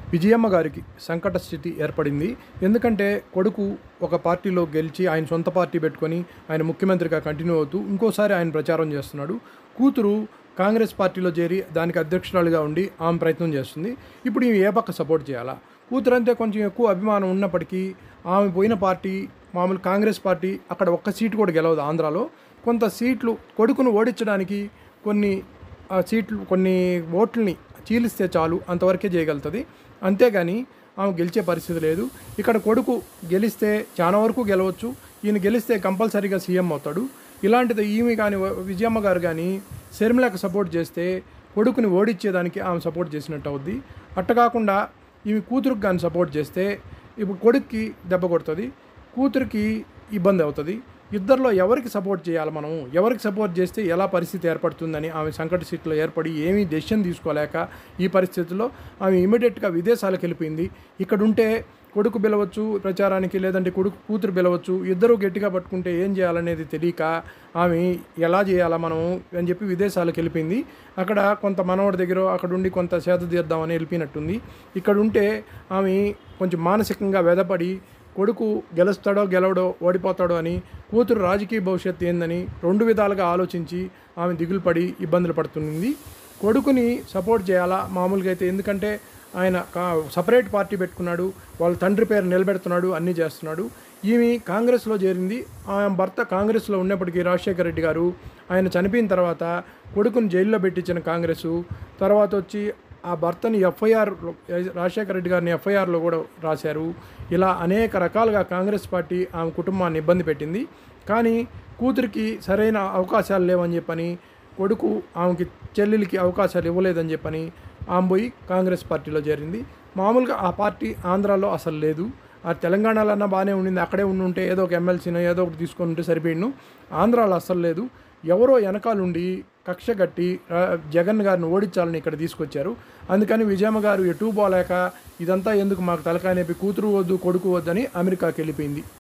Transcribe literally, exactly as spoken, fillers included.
విజయమ్మ గారికి సంకట స్థితి ఏర్పడింది. ఎందుకంటే కొడుకు ఒక పార్టీలో గెలిచి ఆయన సొంత పార్టీ పెట్టుకొని ఆయన ముఖ్యమంత్రిగా కంటిన్యూ అవుతూ ఇంకోసారి ఆయన ప్రచారం చేస్తున్నాడు. కూతురు కాంగ్రెస్ పార్టీలో చేరి దానికి అధ్యక్షురాలుగా ఉండి ఆమె ప్రయత్నం చేస్తుంది. ఇప్పుడు ఈమె ఏ పక్క సపోర్ట్ చేయాలా? కూతురు అంటే కొంచెం ఎక్కువ అభిమానం ఉన్నప్పటికీ ఆమె పోయిన పార్టీ మామూలు కాంగ్రెస్ పార్టీ అక్కడ ఒక్క సీటు కూడా గెలవదు. ఆంధ్రాలో కొంత సీట్లు కొడుకును ఓడించడానికి కొన్ని సీట్లు కొన్ని ఓట్లని చీలిస్తే చాలు అంతవరకే చేయగలుగుతుంది. అంతేగాని ఆమె గెలిచే పరిస్థితి లేదు. ఇక్కడ కొడుకు గెలిస్తే చాలా వరకు గెలవచ్చు. ఈయన గెలిస్తే కంపల్సరీగా సీఎం అవుతాడు. ఇలాంటిది ఈమె కానీ విజయమ్మ గారు కానీ షర్మిలకు సపోర్ట్ చేస్తే కొడుకుని ఓడించేదానికి ఆమె సపోర్ట్ చేసినట్టు అవుద్ది. అట్ట కాకుండా ఈమె కూతురుకి కానీ సపోర్ట్ చేస్తే ఇప్పుడు కొడుక్కి దెబ్బ కొడుతుంది, కూతురికి ఇబ్బంది అవుతుంది. ఇద్దరిలో ఎవరికి సపోర్ట్ చేయాలి, మనం ఎవరికి సపోర్ట్ చేస్తే ఎలా పరిస్థితి ఏర్పడుతుందని ఆమె సంకట స్థితిలో ఏర్పడి ఏమీ డెసిషన్ తీసుకోలేక ఈ పరిస్థితుల్లో ఆమె ఇమీడియట్గా విదేశాలకు వెళ్ళిపోయింది. ఇక్కడ ఉంటే కొడుకు పిలవచ్చు ప్రచారానికి, లేదంటే కొడుకు కూతురు పిలవచ్చు. ఇద్దరూ గట్టిగా పట్టుకుంటే ఏం చేయాలనేది తెలియక ఆమె ఎలా చేయాలా మనం అని చెప్పి విదేశాలకు వెళ్ళిపోయింది. అక్కడ కొంత మనవడి దగ్గర అక్కడ ఉండి కొంత సేద తీద్దామని వెళ్ళిపోయినట్టుంది. ఇక్కడ ఉంటే ఆమె కొంచెం మానసికంగా వెదపడి కొడుకు గెలుస్తాడో గెలవడో ఓడిపోతాడో అని, కూతురు రాజకీయ భవిష్యత్తు ఏందని రెండు విధాలుగా ఆలోచించి ఆమె దిగులు పడి ఇబ్బందులు పడుతుంది. కొడుకుని సపోర్ట్ చేయాలా మామూలుగా అయితే, ఎందుకంటే ఆయన సపరేట్ పార్టీ పెట్టుకున్నాడు, వాళ్ళ తండ్రి పేరు నిలబెడుతున్నాడు, అన్నీ చేస్తున్నాడు. ఈమె కాంగ్రెస్లో చేరింది. ఆయన భర్త కాంగ్రెస్లో ఉన్నప్పటికీ రాజశేఖర రెడ్డి గారు ఆయన చనిపోయిన తర్వాత కొడుకుని జైల్లో పెట్టించిన కాంగ్రెసు తర్వాత వచ్చి ఆ భర్తని ఎఫ్ఐఆర్ రాజశేఖర రెడ్డి గారిని ఎఫ్ఐఆర్లో కూడా రాశారు. ఇలా అనేక రకాలుగా కాంగ్రెస్ పార్టీ ఆమె కుటుంబాన్ని ఇబ్బంది పెట్టింది. కానీ కూతురికి సరైన అవకాశాలు లేవని చెప్పని, కొడుకు ఆమెకి చెల్లెలికి అవకాశాలు ఇవ్వలేదని చెప్పని ఆమె పోయి కాంగ్రెస్ పార్టీలో చేరింది. మామూలుగా ఆ పార్టీ ఆంధ్రాలో అసలు లేదు. ఆ తెలంగాణలో అన్నా బాగానే ఉండింది, అక్కడే ఉండుంటే ఏదో ఒక ఎమ్మెల్సీనో ఏదో ఒకటి తీసుకొని ఉంటే సరిపోయిండు. ఆంధ్రాలో అసలు లేదు. ఎవరో వెనకాలండి కక్ష కట్టి జగన్ గారిని ఓడించాలని ఇక్కడ తీసుకొచ్చారు. అందుకని విజయమ్మ గారు ఎటు పోలేక ఇదంతా ఎందుకు మాకు తలకాయ నొప్పి, కూతురు వద్దు కొడుకు వద్దని అమెరికాకి వెళ్ళిపోయింది.